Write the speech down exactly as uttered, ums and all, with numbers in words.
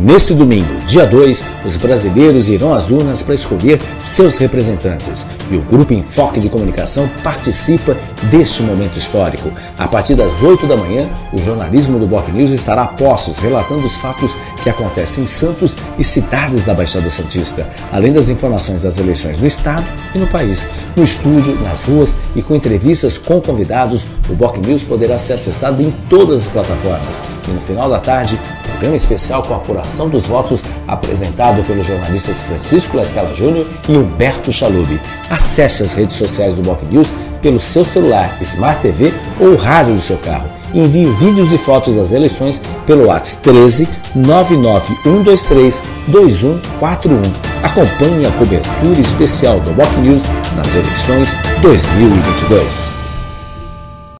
Neste domingo, dia dois, os brasileiros irão às urnas para escolher seus representantes e o Grupo Enfoque de Comunicação participa deste momento histórico. A partir das oito da manhã, o jornalismo do Boc News estará a postos, relatando os fatos que acontecem em Santos e cidades da Baixada Santista, além das informações das eleições no estado e no país. No estúdio, nas ruas e com entrevistas com convidados, o Boc News poderá ser acessado em todas as plataformas. E no final da tarde, programa especial com a apuração dos votos apresentado pelos jornalistas Francisco Lascala Júnior e Humberto Chalub. Acesse as redes sociais do Boc News pelo seu celular, Smart T V ou rádio do seu carro. Envie vídeos e fotos das eleições pelo WhatsApp treze, nove nove um dois três, dois um quatro um. Acompanhe a cobertura especial do Boc News nas eleições dois mil e vinte e dois.